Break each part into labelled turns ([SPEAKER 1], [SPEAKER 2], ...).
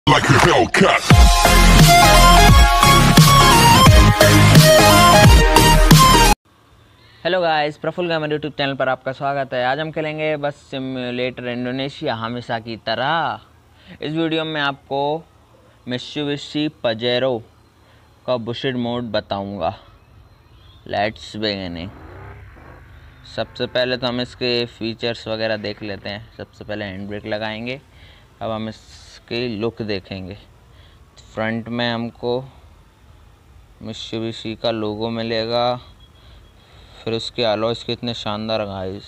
[SPEAKER 1] like a Hellcat.
[SPEAKER 2] Hello guys, Praful gamer YouTube channel पर आपका स्वागत है। आज हम खेलेंगे बस सिम्युलेटर इंडोनेशिया हमेशा की तरह। इस वीडियो में आपको मित्सुबिशी पजेरो का बुशिड मोड बताऊंगा। Let's begin. सबसे पहले तो हम इसके फीचर्स वगैरह देख लेते हैं। सबसे पहले हैंड ब्रेक लगाएंगे। अब हम इसकी लुक देखेंगे। फ्रंट में हमको मित्सुबिशी का लोगो मिलेगा, फिर उसके अलॉयस कितने शानदार गाइस।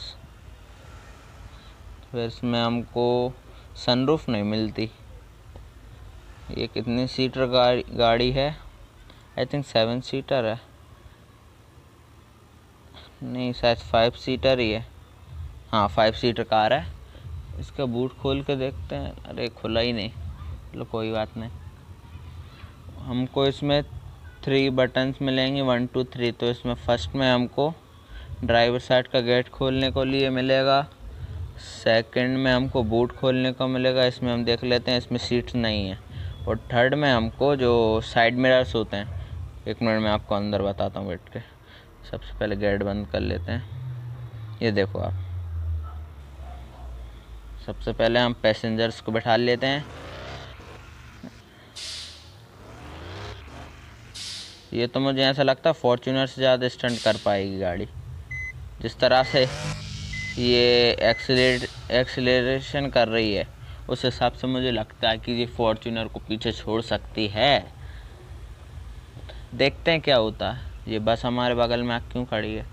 [SPEAKER 2] फिर इसमें हमको सनरूफ नहीं मिलती। ये कितनी सीटर गाड़ी है? आई थिंक 7 सीटर है, नहीं शायद 5 सीटर ही है। हाँ 5 सीटर कार है। इसका बूट खोल के देखते हैं। अरे खुला ही नहीं, चलो कोई बात नहीं। हमको इसमें 3 बटन्स मिलेंगे, 1 2 3। तो इसमें फर्स्ट में हमको ड्राइवर साइड का गेट खोलने को लिए मिलेगा। सेकंड में हमको बूट खोलने को मिलेगा। इसमें हम देख लेते हैं, इसमें सीट्स नहीं है। और थर्ड में हमको जो साइड मिरर्स होते हैं, 1 मिनट में आपको अंदर बताता हूँ बैठ के। सबसे पहले गेट बंद कर लेते हैं। ये देखो आप, सबसे पहले हम पैसेंजर्स को बैठा लेते हैं। ये तो मुझे ऐसा लगता है फॉर्च्यूनर से ज़्यादा स्टंट कर पाएगी गाड़ी। जिस तरह से ये एक्सीलरेशन कर रही है, उस हिसाब से मुझे लगता है कि ये फॉर्च्यूनर को पीछे छोड़ सकती है। देखते हैं क्या होता है। ये बस हमारे बगल में क्यों खड़ी है?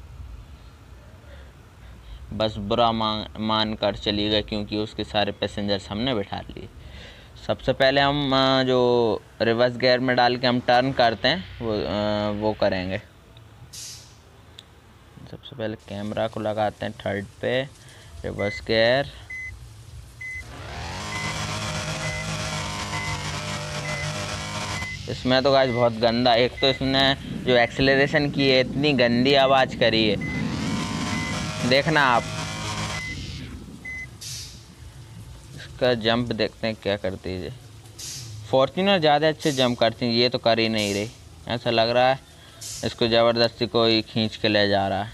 [SPEAKER 2] बस बुरा मान कर चली गई क्योंकि उसके सारे पैसेंजर्स हमने बैठा लिए। सबसे पहले हम जो रिवर्स गियर में डाल के हम टर्न करते हैं वो करेंगे। सबसे पहले कैमरा को लगाते हैं थर्ड पे, रिवर्स गियर। इसमें तो गाइस बहुत गंदा, एक तो इसने जो एक्सेलरेशन की है इतनी गंदी आवाज़ करी है, देखना आप। इसका जंप देखते हैं क्या करती है। फॉर्च्यूनर ज़्यादा अच्छे जंप करती है, ये तो कर ही नहीं रही। ऐसा लग रहा है इसको ज़बरदस्ती कोई खींच के ले जा रहा है।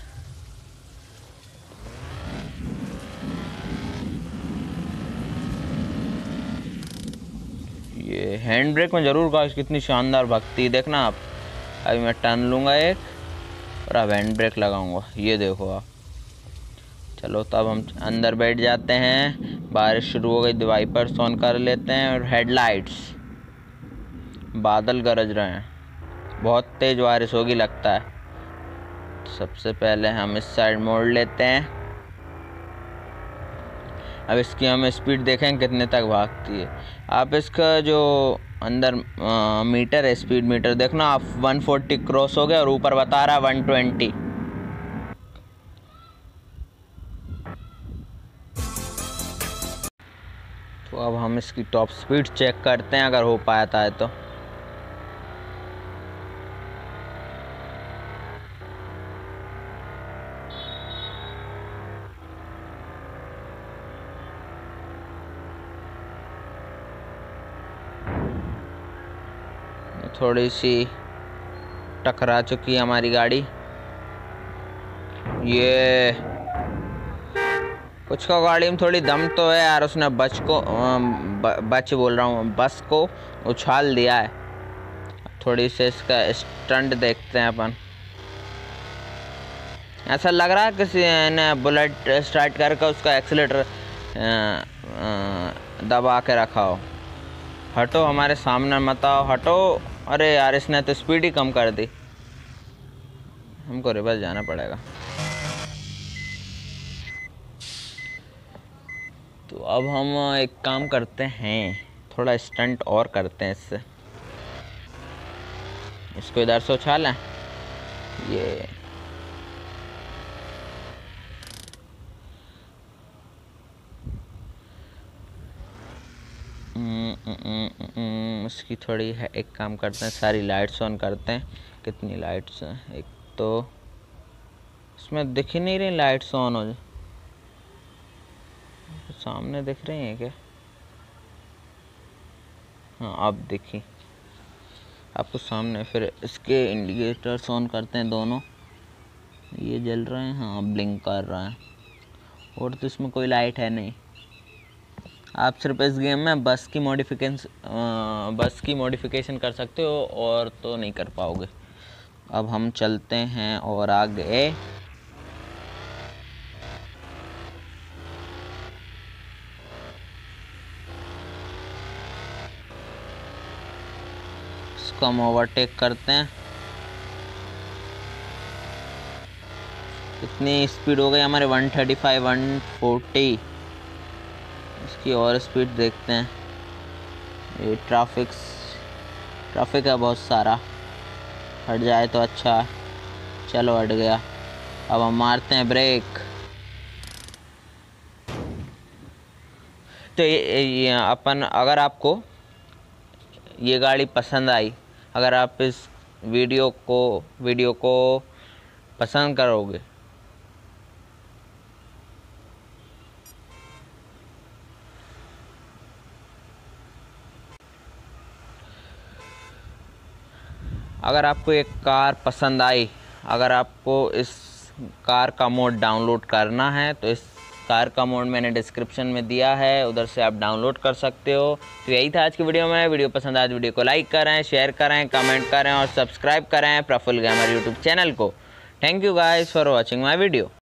[SPEAKER 2] ये हैंड ब्रेक में ज़रूर गाइस कितनी शानदार भगती, देखना आप। अभी मैं टर्न लूँगा एक और अब हैंड ब्रेक लगाऊंगा, ये देखो आप। चलो तो अब हम अंदर बैठ जाते हैं। बारिश शुरू हो गई, वाइपर्स ऑन कर लेते हैं। और हेडलाइट्स, बादल गरज रहे हैं, बहुत तेज़ बारिश होगी लगता है। तो सबसे पहले हम इस साइड मोड़ लेते हैं। अब इसकी हम स्पीड देखें कितने तक भागती है। आप इसका जो अंदर मीटर है, स्पीड मीटर देखना आप, 140 क्रॉस हो गया और ऊपर बता रहा है 120। तो अब हम इसकी टॉप स्पीड चेक करते हैं, अगर हो पाता है तो। थोड़ी सी टकरा चुकी है हमारी गाड़ी। ये कुछ का गाड़ी में थोड़ी दम तो है यार, उसने बस को उछाल दिया है। थोड़ी से इसका स्टंट देखते हैं अपन। ऐसा लग रहा है किसी ने बुलेट स्टार्ट करके उसका एक्सीलेटर दबा के रखा हो। हटो हमारे सामने मत आओ, हटो। अरे यार इसने तो स्पीड ही कम कर दी, हमको रिवर्स जाना पड़ेगा। तो अब हम एक काम करते हैं, थोड़ा स्टंट और करते हैं इससे। इसको इधर से उछालें, ये इसकी थोड़ी है। एक काम करते हैं, सारी लाइट्स ऑन करते हैं। कितनी लाइट्स हैं? एक तो इसमें दिख ही नहीं रही लाइट्स ऑन हो, सामने दिख रही हैं क्या? हाँ अब देखिए आपको सामने। फिर इसके इंडिकेटर्स ऑन करते हैं दोनों, ये जल रहे हैं, हाँ ब्लिंक कर रहा है। और तो इसमें कोई लाइट है नहीं। आप सिर्फ इस गेम में बस की मॉडिफिकेशन कर सकते हो और तो नहीं कर पाओगे। अब हम चलते हैं और आगे। इसको हम ओवरटेक करते हैं। इतनी स्पीड हो गई हमारे 135 140। इसकी और स्पीड देखते हैं। ये ट्रैफिक है बहुत सारा, हट जाए तो अच्छा। चलो हट गया। अब हम मारते हैं ब्रेक। तो ये अपन, अगर आपको ये गाड़ी पसंद आई, अगर आप इस वीडियो को पसंद करोगे अगर आपको एक कार पसंद आई, अगर आपको इस कार का मोड डाउनलोड करना है तो इस कार का मोड मैंने डिस्क्रिप्शन में दिया है, उधर से आप डाउनलोड कर सकते हो। तो यही था आज की वीडियो में। वीडियो पसंद आए तो वीडियो को लाइक करें, शेयर करें, कमेंट करें और सब्सक्राइब करें प्रफुल्ल गेमर यूट्यूब चैनल को। Thank you guys for watching my video.